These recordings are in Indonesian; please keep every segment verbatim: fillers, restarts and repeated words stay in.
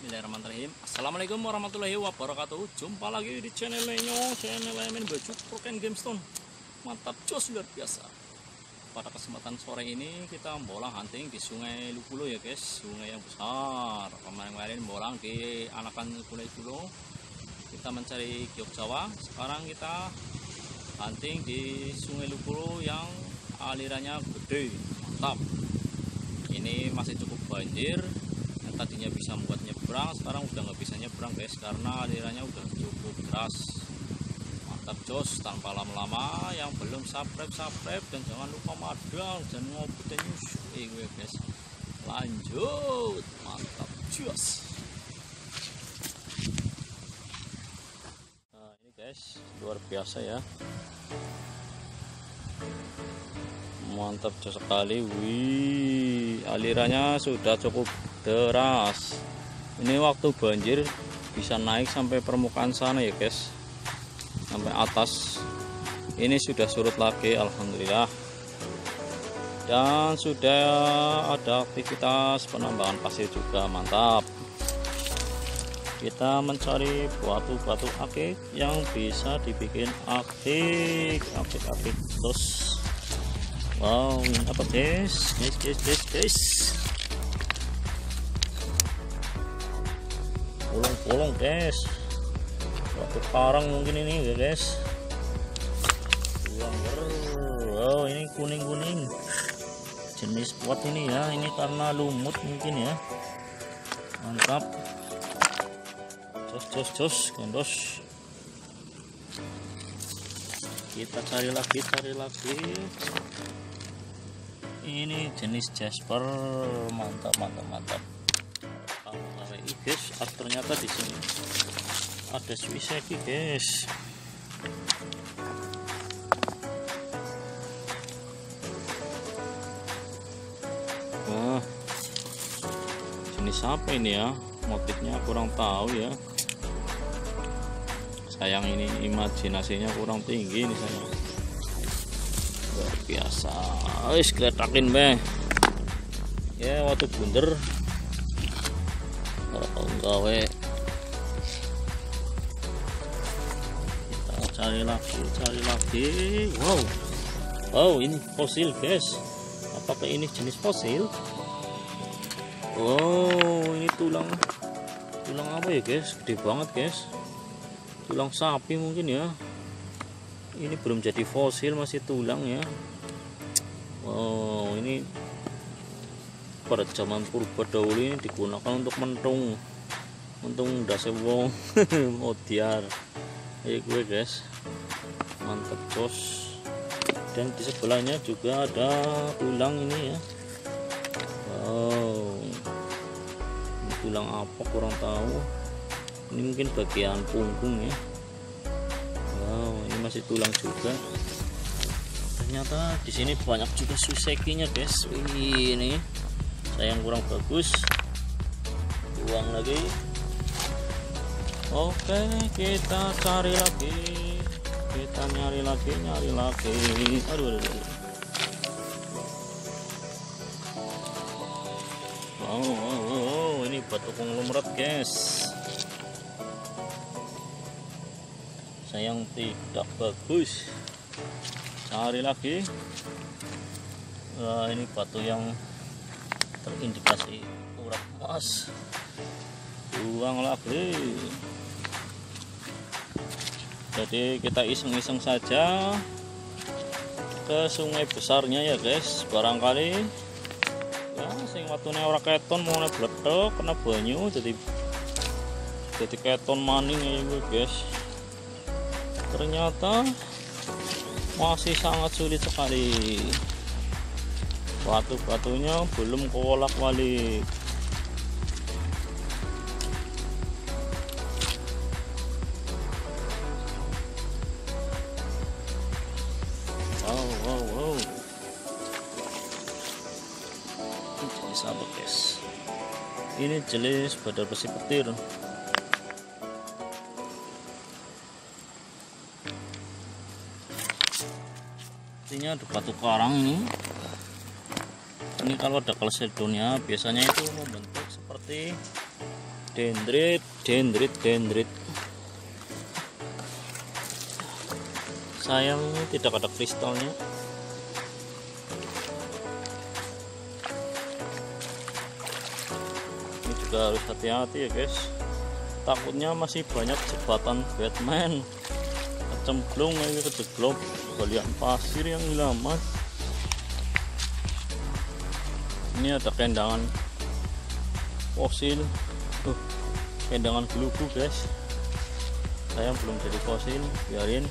Bismillahirrahmanirrahim. Assalamualaikum warahmatullahi wabarakatuh. Jumpa lagi di channelnya channel Main Baju Proken Gamestone. Mantap, jos luar biasa. Pada kesempatan sore ini kita bolang hunting di Sungai Lukulo ya guys, sungai yang besar. Kemarin-kemarin bolang di Anakan Sungai Lukulo. Kita mencari giok Jawa. Sekarang kita hunting di Sungai Lukulo yang alirannya gede, mantap. Ini masih cukup banjir. Tadinya bisa membuat nyebrang, sekarang udah nggak bisa nyebrang guys karena alirannya udah cukup deras. Mantap jos, tanpa lama-lama. Yang belum subscribe subscribe dan jangan lupa madang dan ngopi dan news eh gue guys. Lanjut, mantap jos. Nah ini guys, luar biasa ya, mantap jos sekali. Wih, alirannya sudah cukup deras. Ini waktu banjir bisa naik sampai permukaan sana ya guys, sampai atas. Ini sudah surut lagi alhamdulillah, dan sudah ada aktivitas penambangan pasir juga, mantap. Kita mencari batu-batu akik yang bisa dibikin akik akik akik terus. Wow, ini apa guys? Guys, guys, guys, guys. Bolong-bolong guys. Batu karang mungkin ini ya guys. Wow, ini kuning-kuning. Jenis kuat ini ya. Ini karena lumut mungkin ya. Mantap. Jos, jos, jos, gondos. Kita cari lagi, cari lagi. Ini jenis jasper, mantap mantap mantap. Kalau guys, ternyata di sini ada swiseki guys. Wah, jenis apa ini ya? Motifnya kurang tahu ya. Sayang ini imajinasinya kurang tinggi nih sayang. Luar biasa. Wis kletakin be. Ya waktu bunder. Oh gawe. Kita cari lagi, cari lagi. Wow. Wow, ini fosil, guys. Apakah ini jenis fosil? Wow, ini tulang. Tulang apa ya, guys? Gede banget, guys. Tulang sapi mungkin ya. Ini belum jadi fosil, masih tulang ya. Wow, ini pada zaman purba dahulu ini digunakan untuk mentung mentung dase wong modiar. Ayo gue guys, mantap bos. Dan di sebelahnya juga ada tulang ini ya. Wow, ini tulang apa kurang tahu. Ini mungkin bagian punggung ya. Wow, ini masih tulang juga. Ternyata di sini banyak juga susekinya guys. Wih, ini sayang kurang bagus. Buang lagi. Oke, kita cari lagi. Kita nyari lagi, nyari lagi. Aduh, aduh, aduh. Wow, wow, wow, ini batu konglomerat guys. Sayang tidak bagus. Cari lagi. Wah, ini batu yang terindikasi urat emas. Buang lagi. Jadi kita iseng-iseng saja ke sungai besarnya ya guys. Barangkali ya sing watune ora keton mau bletok kena banyu jadi jadi keton maning ya guys. Ternyata masih sangat sulit sekali. Batu-batunya belum kewolak-walik. Wow, wow, wow. Ini jenis apa guys? Ini jenis badar besi petir. Ini ada batu karang nih. Ini kalau ada kalsedonnya biasanya itu membentuk seperti Dendrit, dendrit, dendrit. Sayang tidak ada kristalnya. Ini juga harus hati-hati ya guys. Takutnya masih banyak jembatan Batman. Kecemplung ini kejeglok galian pasir yang lama. Ini ada kendangan fosil. Tuh, kendangan gelugu guys. Saya belum jadi fosil, biarin.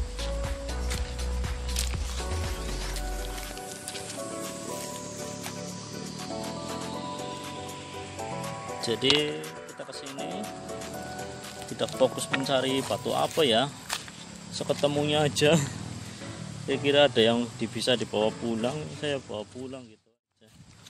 Jadi kita kesini tidak fokus mencari batu apa ya, seketemunya aja. Saya kira ada yang bisa dibawa pulang, saya bawa pulang gitu aja.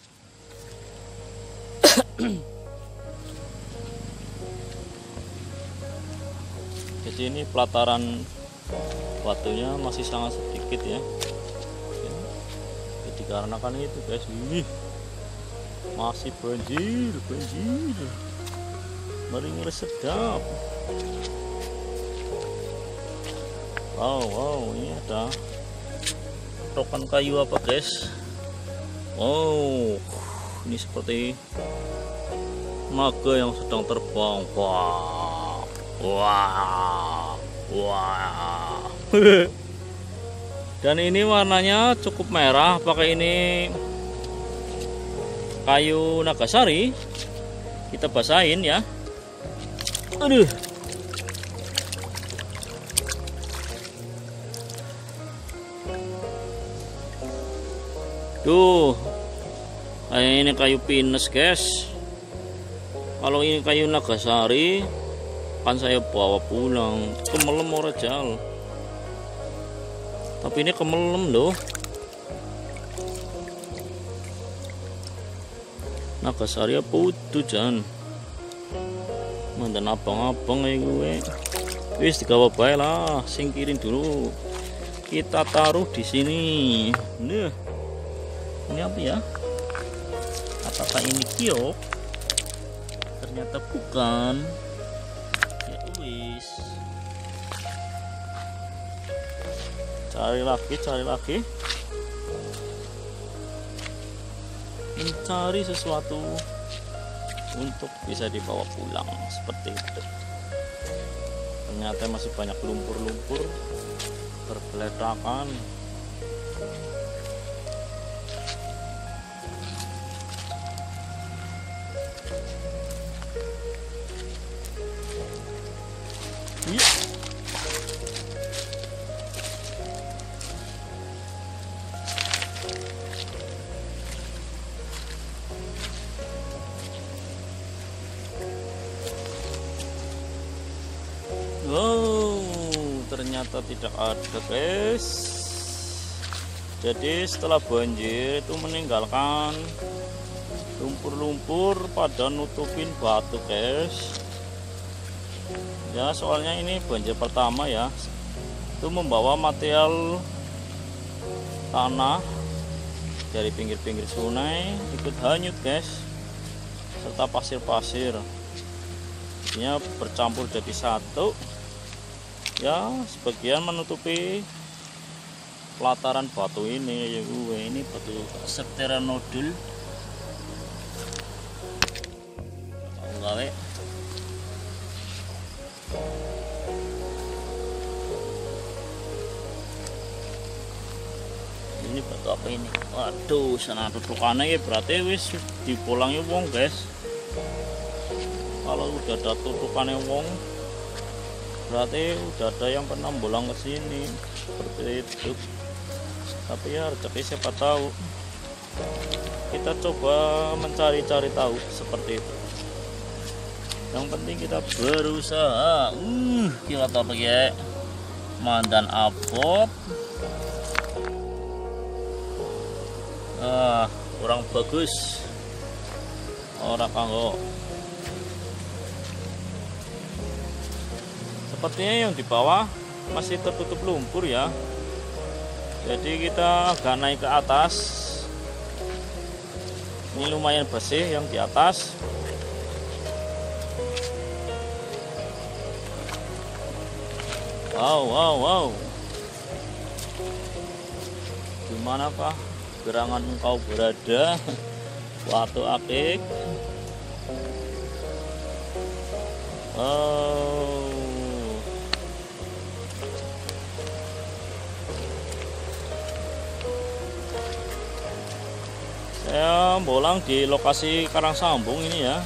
Jadi ini pelataran batunya masih sangat sedikit ya. Jadi karena kan itu guys, ini masih banjir, banjir. Meringan sedap. Wow, wow, ini ada tokan kayu apa guys? Wow, ini seperti naga yang sedang terbang. Wah, wah, wah. Dan ini warnanya cukup merah. Pakai ini kayu nagasari, kita basahin ya. Aduh, tuh kayak ini kayu pinus guys. Kalau ini kayu nagasari kan saya bawa pulang. Kemelem ora jal, tapi ini kemelem loh. Nagasari apa utuh jan, mantan abang-abang ya gue. Wis digawa bae lah, singkirin dulu. Kita taruh di sini. Nah, ini apa ya? Apakah ini kiok? Ternyata bukan. Ya wis. Cari lagi, cari lagi. Mencari sesuatu untuk bisa dibawa pulang seperti itu. Ternyata masih banyak lumpur-lumpur bergeletakan. Iya. Wow, ternyata tidak ada guys. Jadi setelah banjir itu meninggalkan lumpur-lumpur pada nutupin batu guys. Ya soalnya ini banjir pertama ya, itu membawa material tanah dari pinggir-pinggir sungai ikut hanyut guys, serta pasir-pasir. Ini bercampur jadi satu ya, sebagian menutupi pelataran batu ini ya gue. Ini batu pteranodon gawe. Ini batu apa ini? Waduh, sana tutukannya ya, berarti wis dipulangnya wong guys. Kalau udah ada tutukannya wong, berarti udah ada yang pernah bolang ke sini seperti itu. Tapi ya rezeki siapa tahu. Kita coba mencari-cari tahu seperti itu. Yang penting kita berusaha. Uh, kita tahu pakai mandan apot. Ah, kurang bagus. Orang kanggo. Sepertinya yang di bawah masih tertutup lumpur ya. Jadi kita agak naik ke atas. Ini lumayan bersih yang di atas. Wow, wow, wow. Dimanakah gerangan engkau berada, Batu Akik? Oh. Saya bolang di lokasi Karangsambung ini ya,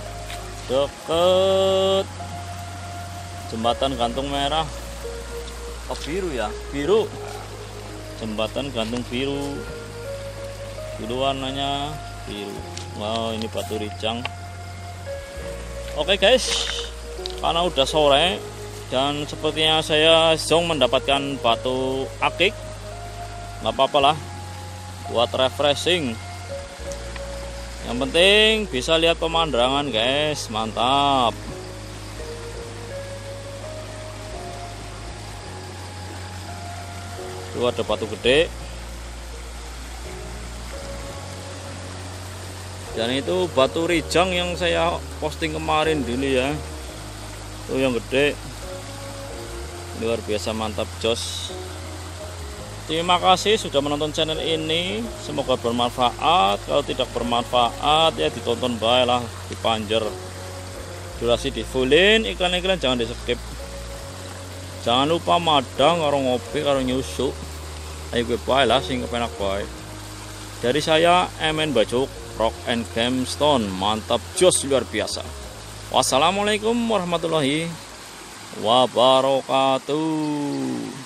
deket jembatan gantung merah. Oh, biru ya, biru. Jembatan gantung biru. Biru warnanya biru. Wow, ini batu rijang. Oke guys, karena udah sore dan sepertinya saya zong mendapatkan batu akik, nggak apa-apa lah, buat refreshing. Yang penting bisa lihat pemandangan guys, mantap. Itu ada batu gede. Dan itu batu rijang yang saya posting kemarin dulu ya. Itu yang gede. Luar biasa mantap jos. Terima kasih sudah menonton channel ini. Semoga bermanfaat. Kalau tidak bermanfaat ya ditonton baik lah, dipanjer. Durasi di fullin, iklan-iklan jangan di skip. Jangan lupa madang karo ngopi karo nyusuk. Ayo gue baik lah sing kepenak baik. Dari saya M N Bacuk Rock and Gemstone, mantap jos luar biasa. Wassalamualaikum warahmatullahi wabarakatuh.